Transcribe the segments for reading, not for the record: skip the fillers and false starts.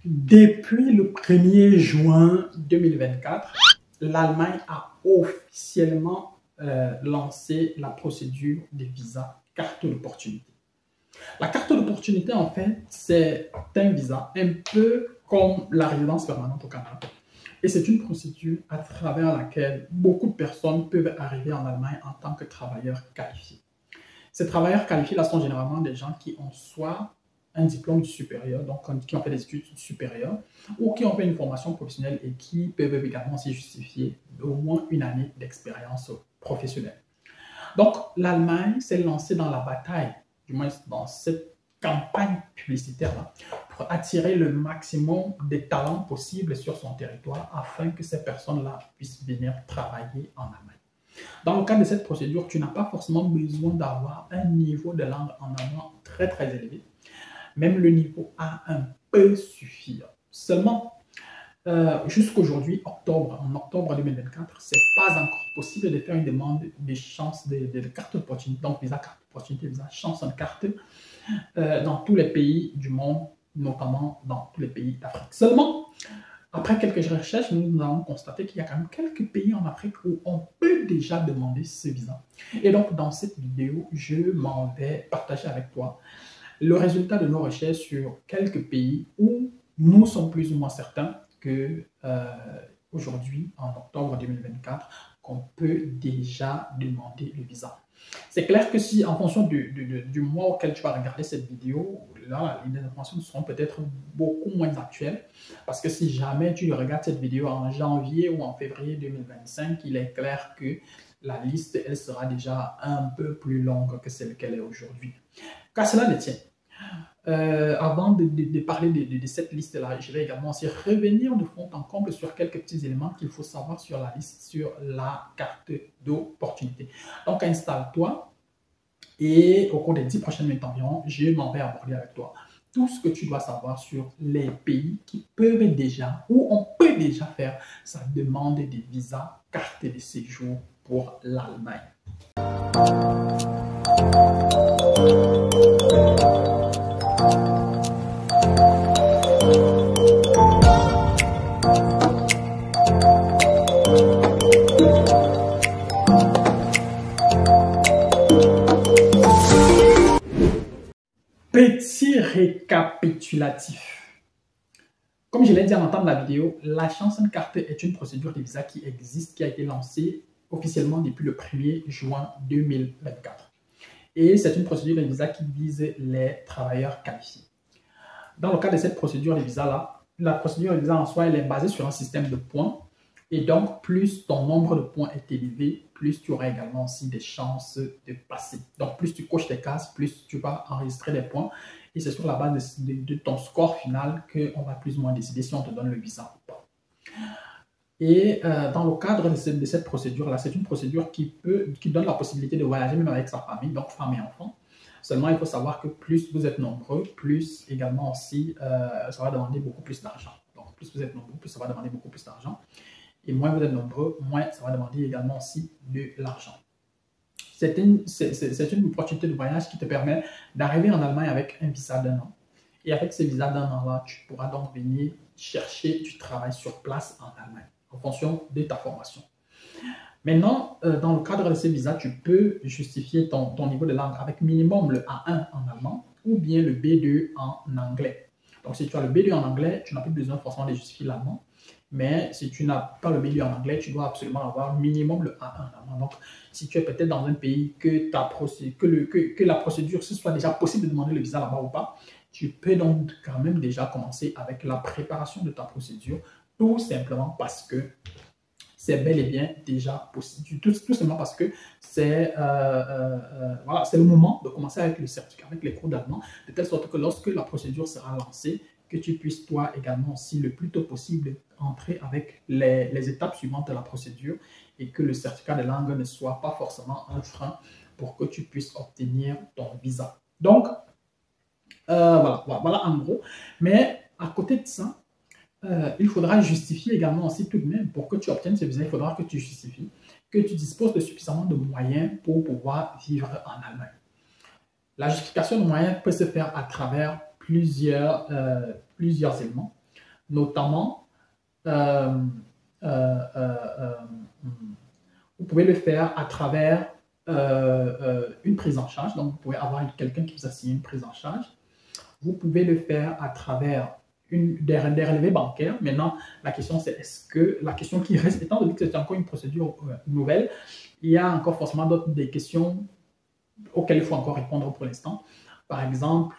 Depuis le 1er juin 2024, l'Allemagne a officiellement lancé la procédure des visas carte d'opportunité. La carte d'opportunité, en fait, c'est un visa un peu comme la résidence permanente au Canada. Et c'est une procédure à travers laquelle beaucoup de personnes peuvent arriver en Allemagne en tant que travailleurs qualifiés. Ces travailleurs qualifiés-là sont généralement des gens qui ont soit un diplôme supérieur, donc qui ont fait des études supérieures, ou qui ont fait une formation professionnelle et qui peuvent également aussi justifier au moins une année d'expérience professionnelle. Donc, l'Allemagne s'est lancée dans la bataille, du moins dans cette campagne publicitaire-là, pour attirer le maximum de talents possibles sur son territoire afin que ces personnes-là puissent venir travailler en Allemagne. Dans le cadre de cette procédure, tu n'as pas forcément besoin d'avoir un niveau de langue en allemand très très élevé. Même le niveau A1 peut suffire. Seulement, jusqu'aujourd'hui, en octobre 2024, ce n'est pas encore possible de faire une demande d'échange de carte d'opportunité, donc visa carte d'opportunité, visa chance en carte, dans tous les pays du monde, notamment dans tous les pays d'Afrique. Seulement, après quelques recherches, nous avons constaté qu'il y a quand même quelques pays en Afrique où on peut déjà demander ce visa. Et donc, dans cette vidéo, je m'en vais partager avec toi le résultat de nos recherches sur quelques pays où nous sommes plus ou moins certains que aujourd'hui, en octobre 2024, qu'on peut déjà demander le visa. C'est clair que si, en fonction du mois auquel tu vas regarder cette vidéo, là, les informations seront peut-être beaucoup moins actuelles. Parce que si jamais tu regardes cette vidéo en janvier ou en février 2025, il est clair que la liste, elle sera déjà un peu plus longue que celle qu'elle est aujourd'hui. Qu'à cela ne tient. Avant de parler de cette liste-là, je vais également aussi revenir de fond en comble sur quelques petits éléments qu'il faut savoir sur la liste, sur la carte d'opportunité. Donc, installe-toi et au cours des 10 prochaines minutes environ, je m'en vais aborder avec toi tout ce que tu dois savoir sur les pays qui peuvent déjà, ou on peut déjà faire sa demande de visa, carte de séjour pour l'Allemagne. Petit récapitulatif. Comme je l'ai dit à l'entame de la vidéo, la chance en carte est une procédure de visa qui existe, qui a été lancée officiellement depuis le 1er juin 2024. Et c'est une procédure de visa qui vise les travailleurs qualifiés. Dans le cas de cette procédure de visa-là, la procédure de visa en soi, elle est basée sur un système de points. Et donc, plus ton nombre de points est élevé, plus tu auras également aussi des chances de passer. Donc, plus tu coches tes cases, plus tu vas enregistrer des points. Et c'est sur la base de ton score final qu'on va plus ou moins décider si on te donne le visa ou pas. Et dans le cadre de cette procédure-là, c'est une procédure qui donne la possibilité de voyager même avec sa famille, donc femme et enfant. Seulement, il faut savoir que plus vous êtes nombreux, plus également aussi, ça va demander beaucoup plus d'argent. Donc, plus vous êtes nombreux, plus ça va demander beaucoup plus d'argent. Et moins vous êtes nombreux, moins ça va demander également aussi de l'argent. C'est une opportunité de voyage qui te permet d'arriver en Allemagne avec un visa d'1 an. Et avec ce visa d'1 an-là, tu pourras donc venir chercher du travail sur place en Allemagne, en fonction de ta formation. Maintenant, dans le cadre de ce visa, tu peux justifier ton niveau de langue avec minimum le A1 en allemand ou bien le B2 en anglais. Donc, si tu as le B2 en anglais, tu n'as plus besoin forcément de justifier l'allemand. Mais si tu n'as pas le B2 en anglais, tu dois absolument avoir minimum le A1 en allemand. Donc, si tu es peut-être dans un pays que la procédure, ce soit déjà possible de demander le visa là-bas ou pas, tu peux donc quand même déjà commencer avec la préparation de ta procédure, tout simplement parce que c'est bel et bien déjà possible. Tout simplement parce que c'est voilà, le moment de commencer avec le certificat, avec les cours d'allemand, de telle sorte que lorsque la procédure sera lancée, que tu puisses toi également aussi le plus tôt possible entrer avec les étapes suivantes de la procédure et que le certificat de langue ne soit pas forcément un frein pour que tu puisses obtenir ton visa. Donc, voilà en gros. Mais à côté de ça, il faudra justifier également aussi tout de même pour que tu obtiennes ce visa, il faudra que tu justifies que tu disposes de suffisamment de moyens pour pouvoir vivre en Allemagne. La justification de moyens peut se faire à travers plusieurs éléments. Notamment, euh, euh, euh, euh, vous pouvez le faire à travers une prise en charge. Donc, vous pouvez avoir quelqu'un qui vous assigne une prise en charge. Vous pouvez le faire à travers des relevés bancaires. Maintenant, la question, c'est est-ce que la question qui reste, étant donné que c'est encore une procédure nouvelle, il y a encore forcément des questions auxquelles il faut encore répondre pour l'instant. Par exemple,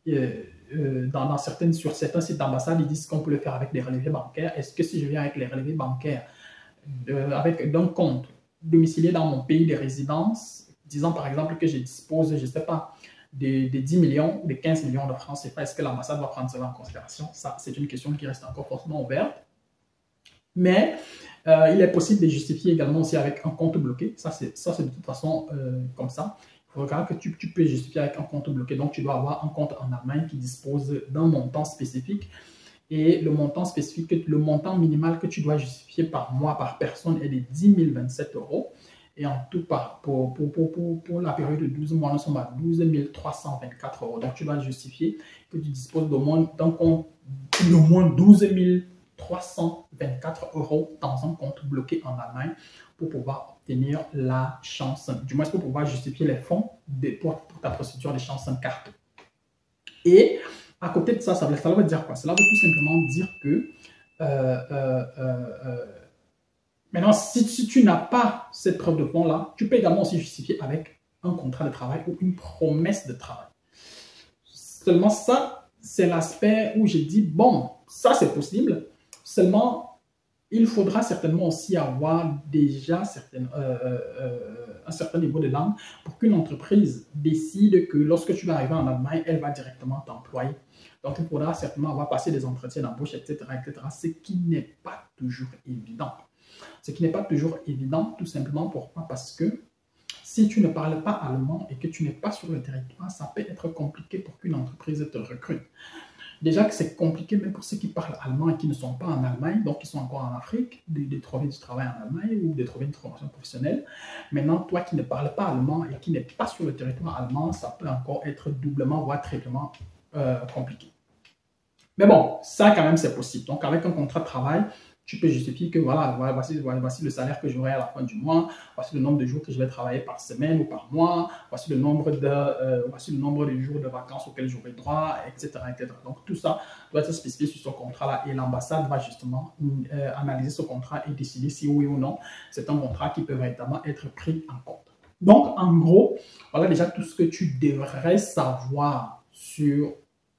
sur certains sites d'ambassade, ils disent qu'on peut le faire avec des relevés bancaires. Est-ce que si je viens avec les relevés bancaires, avec d'un compte domicilié dans mon pays de résidence, disant par exemple que je dispose, je ne sais pas, des 10 millions, des 15 millions de francs CFA, est-ce que l'ambassade va prendre cela en considération? Ça, c'est une question qui reste encore forcément ouverte. Mais il est possible de justifier également aussi avec un compte bloqué. Ça, c'est de toute façon comme ça. Il faudra que tu peux justifier avec un compte bloqué. Donc, tu dois avoir un compte en Allemagne qui dispose d'un montant spécifique. Et le montant spécifique, le montant minimal que tu dois justifier par mois, par personne, est de 10 027 €. Et en tout, pour la période de 12 mois, nous sommes à 12 324 €. Donc, tu dois justifier que tu disposes d'un compte d'au moins 12 324 € dans un compte bloqué en Allemagne pour pouvoir obtenir la chance, du moins pour pouvoir justifier les fonds pour ta procédure de chance en carte. Et à côté de ça, ça veut dire quoi? Cela veut tout simplement dire que maintenant, si tu n'as pas cette preuve de fonds-là, tu peux également aussi justifier avec un contrat de travail ou une promesse de travail. Seulement ça, c'est l'aspect où j'ai dit, bon, ça c'est possible, seulement il faudra certainement aussi avoir déjà un certain niveau de langue pour qu'une entreprise décide que lorsque tu vas arriver en Allemagne, elle va directement t'employer. Donc, il faudra certainement avoir passé des entretiens d'embauche, etc., ce qui n'est pas toujours évident. Ce qui n'est pas toujours évident, tout simplement pourquoi? Parce que si tu ne parles pas allemand et que tu n'es pas sur le territoire, ça peut être compliqué pour qu'une entreprise te recrute. Déjà que c'est compliqué même pour ceux qui parlent allemand et qui ne sont pas en Allemagne, donc qui sont encore en Afrique, de trouver du travail en Allemagne ou de trouver une formation professionnelle. Maintenant, toi qui ne parles pas allemand et qui n'es pas sur le territoire allemand, ça peut encore être doublement, voire triplement compliqué. Mais bon, ça quand même c'est possible. Donc avec un contrat de travail, tu peux justifier que voilà, voici le salaire que j'aurai à la fin du mois, voici le nombre de jours que je vais travailler par semaine ou par mois, voici le nombre de jours de vacances auxquels j'aurai droit, etc., etc. Donc tout ça doit être spécifié sur ce contrat-là et l'ambassade va justement analyser ce contrat et décider si oui ou non c'est un contrat qui peut véritablement être pris en compte. Donc en gros, voilà déjà tout ce que tu devrais savoir sur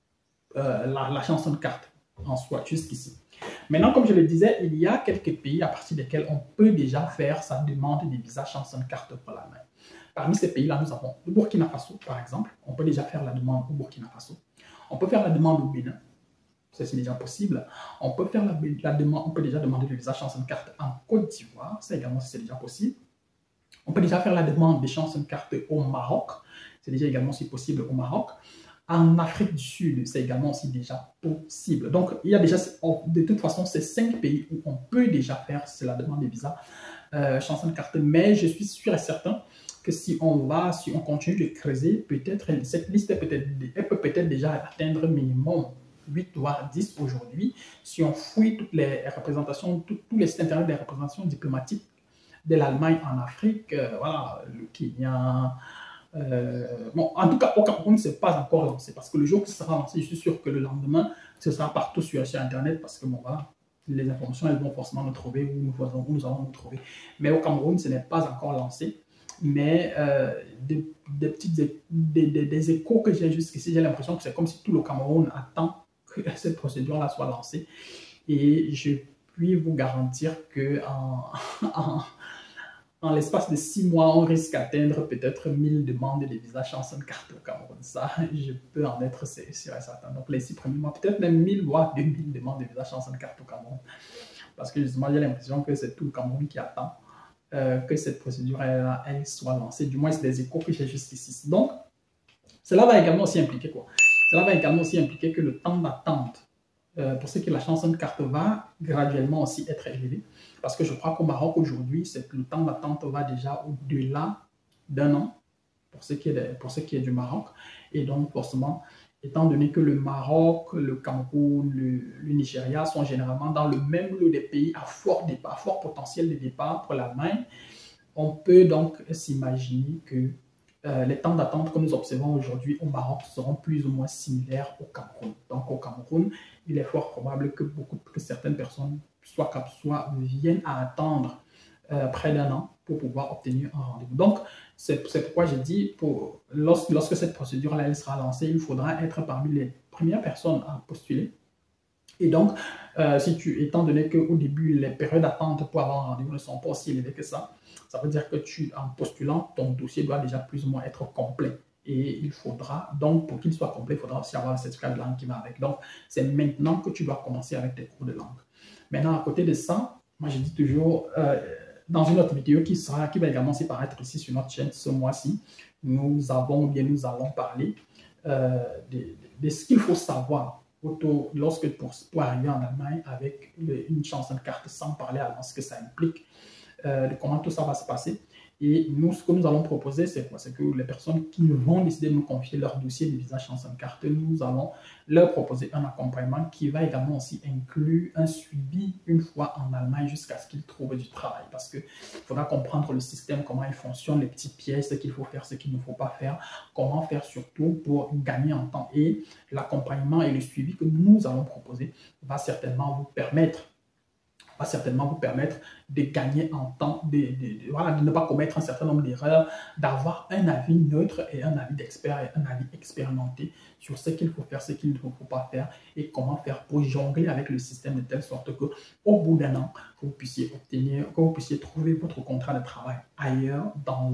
la chanson de carte en soi jusqu'ici. Maintenant, comme je le disais, il y a quelques pays à partir desquels on peut déjà faire sa demande de visa chanson de carte pour l'Allemagne. Parmi ces pays-là, nous avons le Burkina Faso, par exemple. On peut déjà faire la demande au Burkina Faso. On peut faire la demande au Bénin. C'est déjà possible. On peut faire la demande, on peut déjà demander le visa chanson de carte en Côte d'Ivoire. C'est également c'est déjà possible. On peut déjà faire la demande des chansons de carte au Maroc. C'est déjà également aussi possible au Maroc. En Afrique du Sud, c'est également aussi déjà possible. Donc, il y a déjà, de toute façon, ces 5 pays où on peut déjà faire la demande de visa chanson de carte. Mais je suis sûr et certain que si on continue de creuser, peut-être cette liste elle peut peut-être déjà atteindre minimum 8 voire 10 aujourd'hui. Si on fouille toutes les représentations, tous les sites internet des représentations diplomatiques de l'Allemagne en Afrique, voilà, le Kenya. Bon, en tout cas, au Cameroun, ce n'est pas encore lancé parce que le jour que ce sera lancé, je suis sûr que le lendemain, ce sera partout sur Internet parce que bon, voilà, les informations, elles vont forcément nous trouver où nous allons nous trouver. Mais au Cameroun, ce n'est pas encore lancé. Mais des échos que j'ai jusqu'ici, j'ai l'impression que c'est comme si tout le Cameroun attend que cette procédure-là soit lancée. Et je puis vous garantir que en l'espace de 6 mois, on risque d'atteindre peut-être 1000 demandes de visa chanson de carte au Cameroun. Ça, je peux en être sûr et certain. Donc, les 6 premiers mois, peut-être même 1000 voire 2000 demandes de visa chanson de carte au Cameroun. Parce que justement, j'ai l'impression que c'est tout le Cameroun qui attend que cette procédure elle soit lancée. Du moins, c'est des échos que j'ai jusqu'ici. Donc, cela va également aussi impliquer quoi? Cela va également aussi impliquer que le temps d'attente pour ce qui est la chanson de carte va graduellement aussi être élevé. Parce que je crois qu'au Maroc aujourd'hui, le temps d'attente va déjà au-delà d'1 an pour ce qui est du Maroc. Et donc forcément, étant donné que le Maroc, le Cameroun, le Nigeria sont généralement dans le même lot des pays à fort départ, fort potentiel de départ pour l'Allemagne, on peut donc s'imaginer que les temps d'attente que nous observons aujourd'hui au Maroc seront plus ou moins similaires au Cameroun. Donc au Cameroun, il est fort probable que certaines personnes soit viennent à attendre près d'un an pour pouvoir obtenir un rendez-vous. Donc, c'est pourquoi j'ai dit, lorsque cette procédure-là sera lancée, il faudra être parmi les premières personnes à postuler. Et donc, étant donné qu'au début, les périodes d'attente pour avoir un rendez-vous ne sont pas aussi élevées que ça veut dire que en postulant, ton dossier doit déjà plus ou moins être complet. Et il faudra, donc pour qu'il soit complet, il faudra aussi avoir le certificat de langue qui va avec. Donc, c'est maintenant que tu dois commencer avec tes cours de langue. Maintenant, à côté de ça, moi je dis toujours, dans une autre vidéo qui va également aussi paraître ici sur notre chaîne ce mois-ci, nous allons parler de ce qu'il faut savoir pour arriver en Allemagne avec une chance de carte sans parler allemand, ce que ça implique, de comment tout ça va se passer. Et nous, ce que nous allons proposer, c'est quoi? C'est que les personnes qui vont décider de nous confier leur dossier de visa chance en carte, nous allons leur proposer un accompagnement qui va également aussi inclure un suivi une fois en Allemagne jusqu'à ce qu'ils trouvent du travail. Parce qu'il faudra comprendre le système, comment il fonctionne, les petites pièces, ce qu'il faut faire, ce qu'il ne faut pas faire, comment faire surtout pour gagner en temps. Et l'accompagnement et le suivi que nous allons proposer va certainement vous permettre de gagner en temps, de ne pas commettre un certain nombre d'erreurs, d'avoir un avis neutre et un avis d'expert et un avis expérimenté sur ce qu'il faut faire, ce qu'il ne faut pas faire et comment faire pour jongler avec le système de telle sorte que au bout d'un an, vous puissiez trouver votre contrat de travail ailleurs dans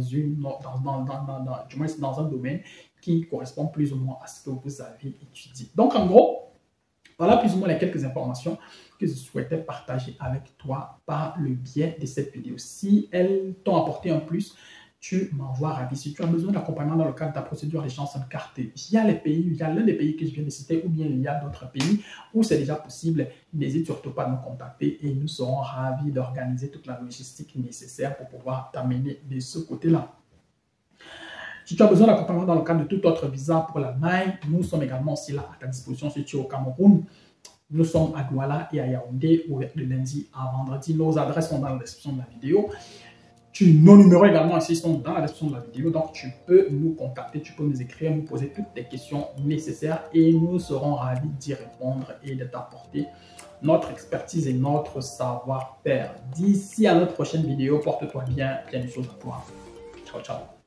un domaine qui correspond plus ou moins à ce que vous avez étudié. Donc en gros, voilà plus ou moins les quelques informations que je souhaitais partager avec toi par le biais de cette vidéo. Si elles t'ont apporté un plus, tu m'envoies ravi. Si tu as besoin d'accompagnement dans le cadre de ta procédure des chances en carte, il y a l'un des pays que je viens de citer ou bien il y a d'autres pays où c'est déjà possible. N'hésite surtout pas à nous contacter et nous serons ravis d'organiser toute la logistique nécessaire pour pouvoir t'amener de ce côté-là. Si tu as besoin d'accompagnement dans le cadre de tout autre visa pour l'Allemagne, nous sommes également aussi là à ta disposition si tu es au Cameroun. Nous sommes à Douala et à Yaoundé, ouverts de lundi à vendredi. Nos adresses sont dans la description de la vidéo. Nos numéros également ici sont dans la description de la vidéo. Donc, tu peux nous contacter, tu peux nous écrire, nous poser toutes tes questions nécessaires et nous serons ravis d'y répondre et de t'apporter notre expertise et notre savoir-faire. D'ici à notre prochaine vidéo, porte-toi bien, plein de choses à toi. Ciao, ciao.